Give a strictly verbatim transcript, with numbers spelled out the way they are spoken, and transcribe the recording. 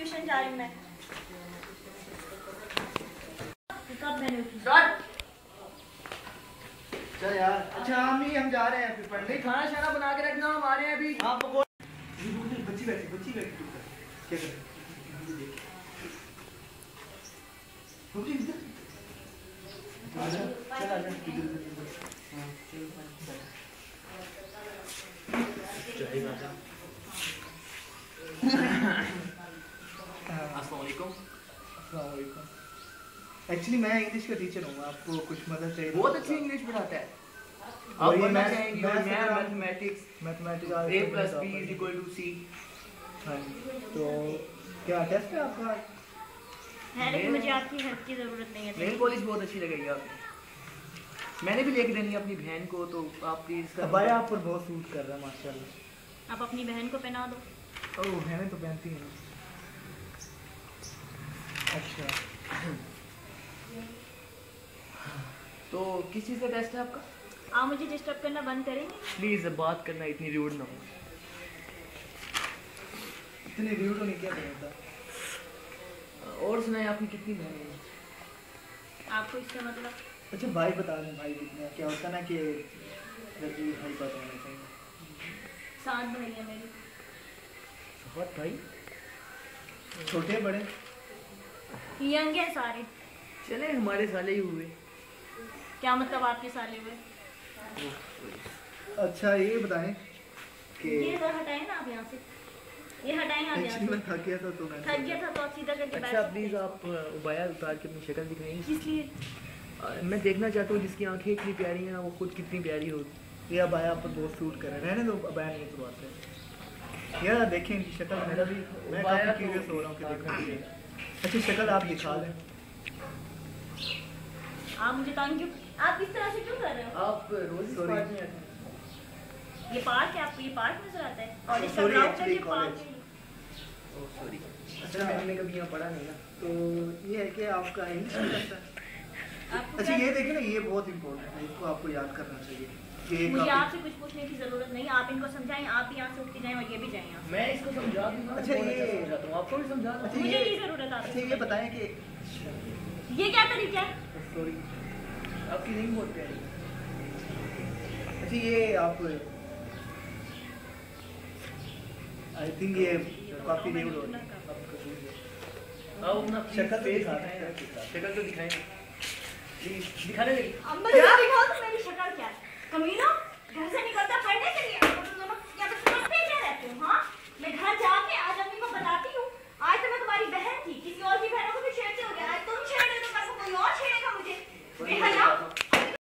Tuition जा रही हूँ मैं। कब मैंने चल यार। अच्छा हम ही हम जा रहे हैं फिर पढ़ने। खाना शाना बना के रखना, हम आ रहे हैं अभी। हाँ बच्ची बैठी बच्ची बैठी क्या कर चल आजा। एक्चुअली मैं इंग्लिश का टीचर हूँ, आपको कुछ मदद चाहिए? बहुत अच्छी इंग्लिश पढ़ाता है। आप बनना चाहेंगे mathematics mathematics a plus b is equal to c। हाँ तो क्या टेस्ट है आपका? है, लेकिन मुझे आपकी हेल्प की जरूरत नहीं है। नेल पॉलिश बहुत अच्छी लगेगी आपको। मैंने भी लेके देनी है अपनी बहन को, तो आप प्लीज कर। भाई आप पर बहुत सूट कर रहा है माशाल्लाह। आप अपनी बहन को पहना दो। ओह बहनें तो पहनती हैं। अच्छा तो किस चीज़ का टेस्ट है आपका? आप मुझे डिस्टर्ब करना बंद करेंगे? प्लीज बात करना इतनी रूड ना हो। इतनी रूड होने क्या था? और सुनाए आपकी कितनी बहनें हैं? आपको इसका मतलब? अच्छा भाई बता दें भाई कितने क्या होता है ना कि लड़की भाई पता होना चाहिए। सात भाई है मेरे। बहुत भाई? छोटे बड़े? यंग है सारे। चले हमारे साले ही हुए। क्या मतलब आपके साले हुए? अच्छा ये बताएं कि ये तो हटाएं ना आप यहाँ से, ये हटाएं आप यहाँ से। मैं थक गया था तो मैं थक गया था तो आप सीधा करके बैठ अच्छा सकते प्लीज हैं। आप उबाया उतार के अपनी शक्ल दिखाएंगे? किस लिए? मैं देखना चाहता हूँ जिसकी आंखें इतनी प्यारी हैं वो खुद कितनी प्यारी होगी। ये अबाया आप पर बहुत सूट कर रहे हैं। रहने दो अबाया नहीं तो बात है यार। देखें इनकी शक्ल, मेरा भी मैं काफी क्यूरियस हो रहा हूँ कि देखना चाहिए। अच्छा शक्ल आप दिखा दें। आप मुझे तंग क्यों, आप इस तरह से क्यों कर रहे हो? आप रोज इस Sorry. पार्क में आते हैं? ये पार्क है, आपको ये पार्क नजर आता है? और इसका Sorry, ग्राउंड actually ये पार्क college. है। Oh sorry. अच्छा मैंने कभी यहाँ पढ़ा नहीं ना। तो ये है कि आपका इंग्लिश में कैसा है? आपको अच्छा क्या- ये देखें ना, ये बहुत इंपॉर्टेंट है, इसको आपको याद करना चाहिए। ये मुझे काफी- आपसे कुछ पूछने की जरूरत नहीं, आप इनको समझाएं। आप भी यहाँ से उठ के जाएं और ये भी जाएं यहाँ से। मैं इसको समझा दूंगा। अच्छा, बहुत ये- समझाता हूँ, आपको भी समझा दूँ। अच्छा, मुझे ये- नहीं जरूरत आपसे। अच्छा ये बताएं कि ये क्या तरीका है? सॉरी आपकी नहीं बहुत प्यारी। अच्छा ये आप आई थिंक ये काफी रेड हो रही है। आप अपना शक्ल तो फेस दिखा दिखाएं। दें। शक्ल तो दिखाएं प्लीज। दिखाने लगी। अब मुझे दिखाओ तो मेरी शक्ल क्या है। कमीना, घर से निकलता